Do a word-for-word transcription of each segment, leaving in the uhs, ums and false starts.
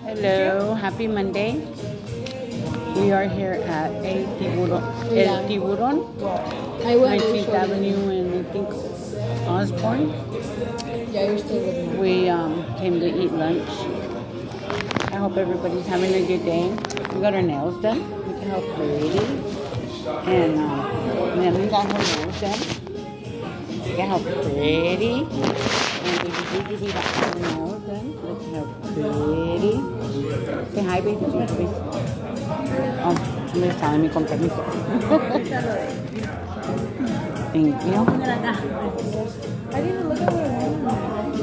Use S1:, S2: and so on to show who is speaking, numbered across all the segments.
S1: Hello, happy Monday. We are here at El Tiburon, El Tiburon, nineteenth Avenue and I think Osborne.
S2: Yeah, you're still with me.
S1: We um, came to eat lunch. I hope everybody's having a good day. We got our nails done. Look at how pretty. And um, Nelly got her nails done. Look at how pretty. And we just usually got her nails done. Look at how pretty. Say hi, baby. Please. Oh, somebody's telling me con permiso. Thank you.
S2: I didn't even look at what it was.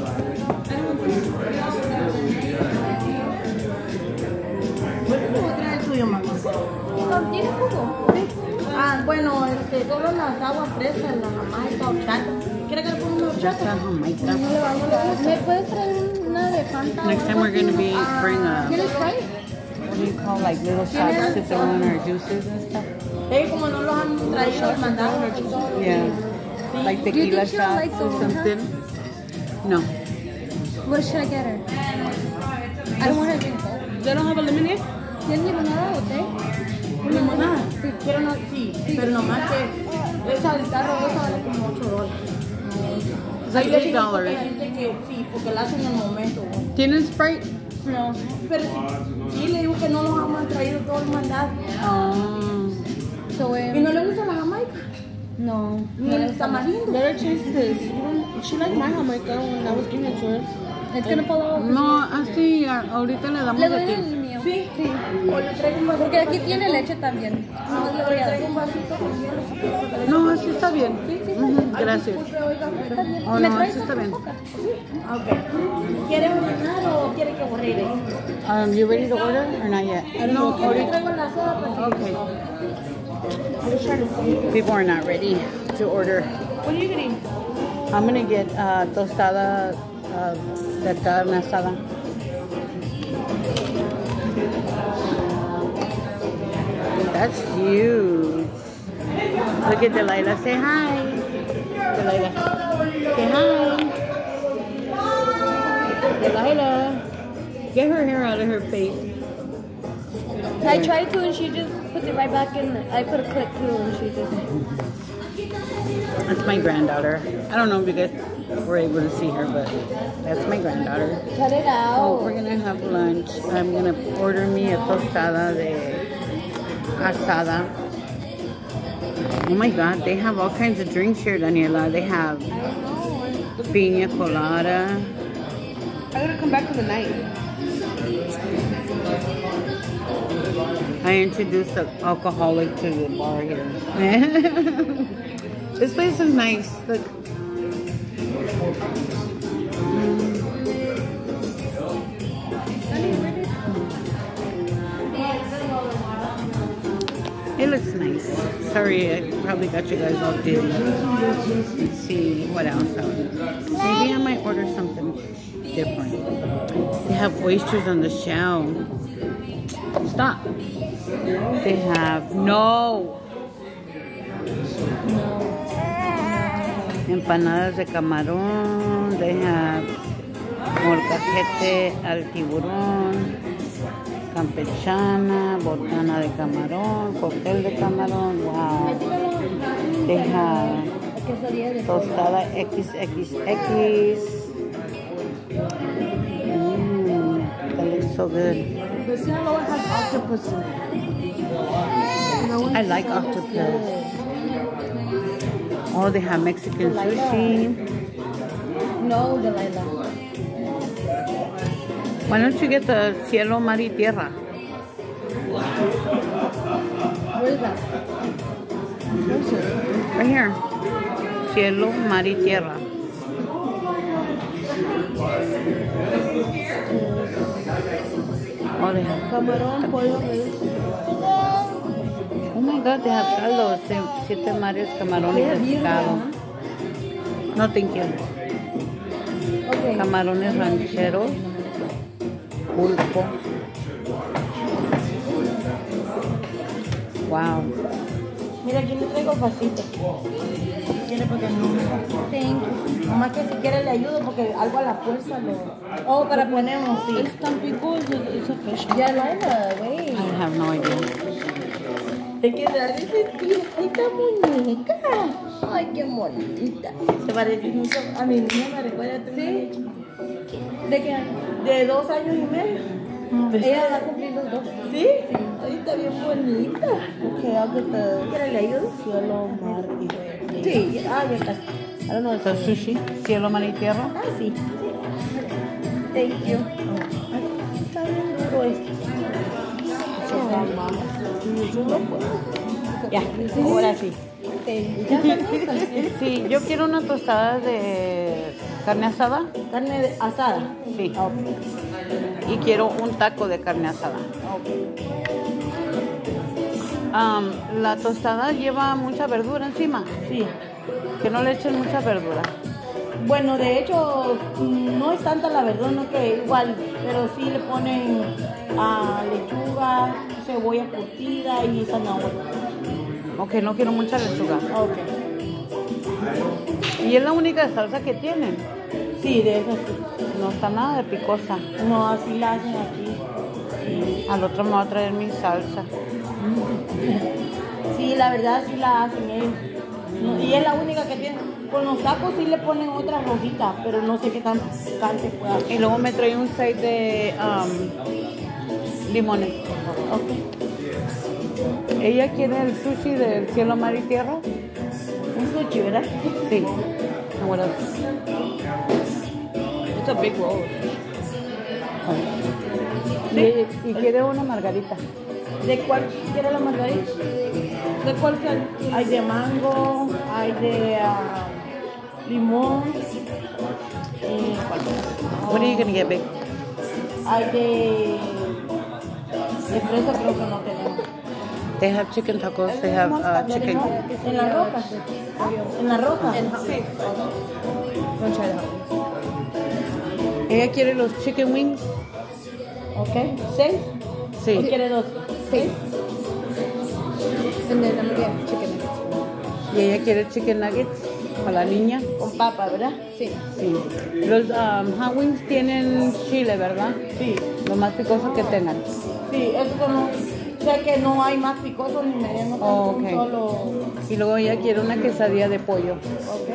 S2: ¿Qué es tuyo, mamá? ¿Tiene jugo? Ah, bueno, este, solo las aguas frescas, la jamaica o chata. ¿Quieres que le ponga una
S1: Just a
S2: chata?
S1: jamaica.
S2: ¿Me puedes traer una de Fanta?
S1: Next time we're going to be bring a,
S2: ¿Quieres Sprite?
S1: what do you call, like little shots to throw in our juices and stuff?
S2: Sí, como no los han traído, los mandaron.
S1: Yeah. Like tequila
S3: she'll
S1: shots
S3: like
S1: or
S3: those,
S1: something? No.
S3: What should I get her? I don't want her to drink coke.
S2: ¿They don't have a lemonade?
S3: ¿Tienes limonada o té?
S2: ¿Limonada? Sí, pero no, sí, pero nomás que esa guitarra rosa vale como ocho dólares.
S1: It's like eight dollars.
S2: Sí, porque la hacen en el momento.
S1: ¿Tienen Sprite?
S2: No, pero sí, sí, le digo que no los han traído todo el mandado.
S1: Oh.
S3: So,
S2: ¿Y
S3: um,
S2: no le gusta la jamaica?
S3: no.
S2: Ni el tamarindo.
S4: Let her taste this. You don't, she liked my jamaica when I was giving it to her.
S3: It's gonna fall out.
S1: No, así, a- ahorita le damos
S3: Le
S1: a
S3: doy
S1: ti.
S3: el mío.
S2: Sí,
S3: Sí.
S2: o le traigo un vasito.
S3: Porque aquí tiene leche también.
S2: No, le traigo un vasito con hielo.
S1: No, así está bien. Ujú, gracias.
S2: Disculpe, oiga, pero-
S1: Oh,
S3: ¿Me
S1: no,
S3: traes
S1: así está
S3: otra
S1: bien.
S3: coca?
S2: Ah, ok. ¿Quiere ordenar o quiere que borre?
S1: Um, you ready to order or not yet? No,
S2: Le
S1: ahorita.
S2: traigo la soda para que...
S1: Okay.
S2: I was trying to see.
S1: People are not ready to order.
S2: What are you getting?
S1: I'm gonna get uh, tostada uh, de carne asada. That's huge. Look at Delilah. Say hi. Delilah. Say hi. Delilah. Get her hair out of her face.
S3: I tried to and she just puts it right back in. I put a clip too and she just...
S1: That's my granddaughter. I don't know if you guys were able to see her, but that's my granddaughter.
S3: Cut it
S1: Oh,
S3: out.
S1: we're gonna have lunch. I'm gonna order me a tostada de asada. Oh my God, they have all kinds of drinks here, Daniela. They have piña colada.
S4: I gotta come back for the night.
S1: I introduced an alcoholic to the bar here. This place is nice. Look. It looks nice. Sorry, I probably got you guys all dizzy. Let's see what else. Maybe I might order something different. They have oysters on the shell. Stop. They have no. Empanadas de camarón. They have molcajete al tiburón. Campechana, botana de camarón, cóctel de camarón, wow. They have tostada X X X. Mmm, that looks so good.
S4: The Sinaloa has octopus in it.
S1: I like octopus. Oh, they have Mexican sushi.
S3: No, Delilah.
S1: Why don't you get the cielo, mar y tierra?
S3: Where is that?
S1: Right here. Cielo, mar y tierra. Oh, they have.
S4: Camarón, pollo, res.
S1: Oh my God, they have caldos. Se- Siete mares, camarón y pescado. No, thank you.
S3: Okay.
S1: Camarones rancheros. Pulpo. Wow.
S2: Mira, aquí le traigo el vasito. Si quiere, porque no me
S3: Thank you.
S2: Nomás que si quiere le ayudo porque algo a la fuerza lo,
S3: Oh, para
S2: lo ponemos, sí.
S4: It's Tampico, it's a, it's a fish.
S3: Ya, Lila, wait.
S1: I have no idea.
S2: Te queda de esta muñeca. Ay, qué bonita. Se parece mucho a mi niña, me recuerda a tu niña.
S3: ¿De qué año?
S2: De dos años y medio.
S3: Ella va a cumplir los dos.
S2: ¿Sí? Ahí está bien bonita.
S4: Okay, I'll get the
S2: ¿Quiere le ayudo?
S4: cielo, mar y
S2: Sí. Ah, ya está. I don't know.
S1: The sushi, cielo, mar y tierra.
S2: Ah, sí.
S3: Thank you.
S2: Está bien duro esto. Ya, ahora sí.
S1: Sí, yo quiero una tostada de carne asada.
S2: Carne de- asada.
S1: Sí.
S2: Ah, ok.
S1: Y quiero un taco de carne asada.
S2: Ah, ok.
S1: Am, la tostada lleva mucha verdura encima.
S2: Sí.
S1: Que no le echen mucha verdura.
S2: Bueno, de hecho, mm, no es tanta la verdura, no que igual, pero sí le ponen ah, lechuga, cebolla curtida y zanahoria.
S1: Ok, no quiero mucha lechuga.
S2: Ah, ok.
S1: Y es la única salsa que tienen.
S2: Sí, de eso sí.
S1: No está nada de picosa.
S2: No, así la hacen aquí.
S1: Al otro me va a traer mi salsa.
S2: Sí, la verdad sí la hacen ellos. No, y es la única que tienen. Con los tacos sí le ponen otra rojita, pero no sé qué tan picante pueda ser.
S1: Y luego me trae un side de am, limones.
S2: Ok.
S1: Ella quiere el sushi del cielo, mar y tierra.
S2: Un sushi, ¿verdad?
S1: Sí. And what else?
S4: It's a big roll.
S1: Y, y quiere una margarita.
S2: ¿De cuál quiere la margarita? ¿De cuál quiere? Hay de mango, hay de ah, limón. eh, ¿cuál más?
S1: What are you gonna get, babe?
S2: Hay de, de fresa, creo que no tenemos.
S1: They have chicken tacos. They have uh, chicken.
S2: En la roca. En la roca.
S4: Don't try that.
S1: Ella quiere los chicken wings.
S2: Ok. ¿Seis? ¿O
S1: Sí.
S2: quiere dos?
S3: Sí. And then I'm gonna get chicken nuggets.
S1: Y ella quiere chicken nuggets para la niña.
S2: Con papa, ¿verdad?
S3: Sí.
S1: Sí. Los um, hot wings tienen chile, ¿verdad?
S2: Sí.
S1: Lo más picoso que tengan.
S2: Sí, eso no. Sé que no hay más picoso ni mediano,
S1: Oh,
S2: un
S1: ok.
S2: solo.
S1: Y luego ella quiere una quesadilla de pollo.
S2: Ok.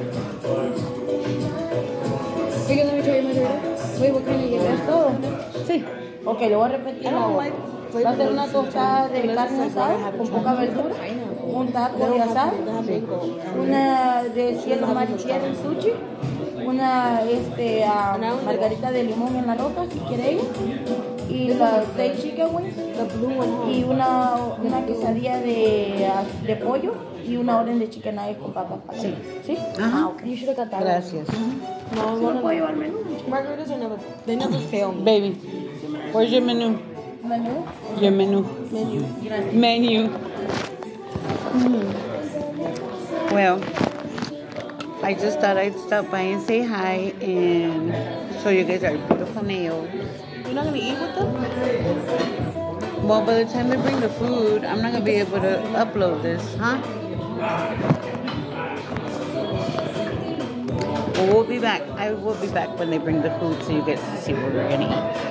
S3: Are you gonna let me try your margarita? Wait, what kind of you
S2: ¿Es
S3: get?
S2: todo?
S1: Sí.
S2: Ok, le voy a repetir.
S4: I don't like
S2: Va a ser una tostada de
S4: Unless
S2: carne
S4: it's like
S2: asada
S4: I have
S2: con
S4: tried
S2: poca
S4: it.
S2: verdura, un taco
S4: They
S2: de
S4: don't have,
S2: asada,
S4: they have mango.
S2: una de cielo mar y tierra en sushi, una este, ah, margarita de limón en la roca, si quiere ella, y las seis chicken wings,
S4: The blue one.
S2: y una, una quesadilla de, ah, de pollo y una orden de chicken nuggets con papas. Sí. ¿Sí?
S1: Ajá.
S2: Ah, ok. You should have got that.
S1: Gracias.
S4: No,
S2: ¿Sí
S4: one
S2: lo
S4: of
S2: puedo llevar al menú?
S4: margaritas are never, they never fail me.
S1: Baby, where's your menu?
S2: ¿Menú?
S1: Your menu.
S4: Menu.
S1: Menu. Mm. Well, I just thought I'd stop by and say hi and show you guys our beautiful nails.
S4: You're not gonna eat with them?
S1: Well, by the time they bring the food, I'm not gonna be able to upload this, huh? Well, we'll be back. I will be back when they bring the food so you guys can see what we're gonna eat.